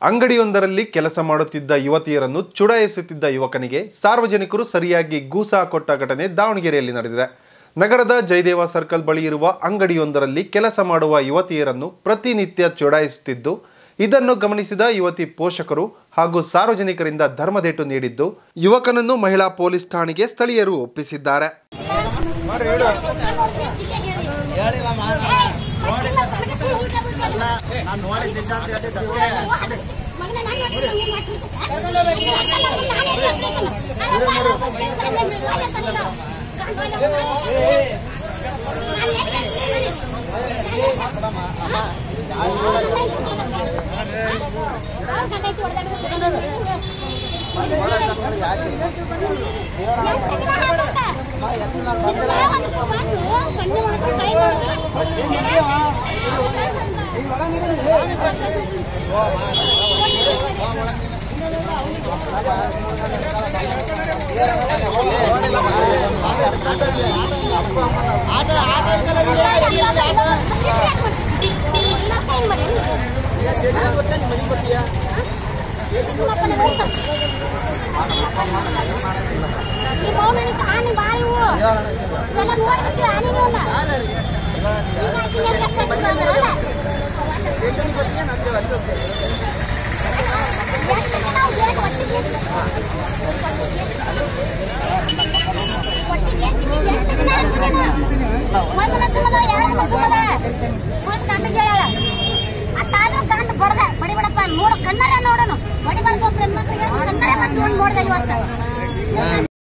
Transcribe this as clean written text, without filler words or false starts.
ಅಂಗಡಿಯೊಂದರಲ್ಲಿ ಕೆಲಸ ಮಾಡುತ್ತಿದ್ದ ಯುವತಿಯರನ್ನು ಚುಡಾಯಿಸುತ್ತಿದ್ದ ಯುವಕನಿಗೆ ಸಾರ್ವಜನಿಕರು ಸರಿಯಾಗಿ ಗೂಸಾ ಕೊಟ್ಟ ಘಟನೆ ದಾವಣಗೆರೆಯಲ್ಲಿ ನಡೆದಿದೆ. ನಗರದ ಜಯದೇವ ಸರ್ಕಲ್ ಬಳಿ ಇರುವ ಅಂಗಡಿಯೊಂದರಲ್ಲಿ ಕೆಲಸ ಮಾಡುವ ಯುವತಿಯರನ್ನು ಪ್ರತಿನಿತ್ಯ ಚುಡಾಯಿಸುತ್ತಿದ್ದು, ಇದನ್ನು ಗಮನಿಸಿದ ಯುವತಿ ಪೋಷಕರು ಹಾಗೂ ಸಾರ್ವಜನಿಕರಿಂದ ಧರ್ಮದೇಟು ನೀಡಿದ್ದು, ಯುವಕನನ್ನು ಮಹಿಳಾ ಪೊಲೀಸ್ ಠಾಣೆಗೆ ಸ್ಥಳೀಯರು ಒಪ್ಪಿಸಿದ್ದಾರೆ. ನೋಡೋಣ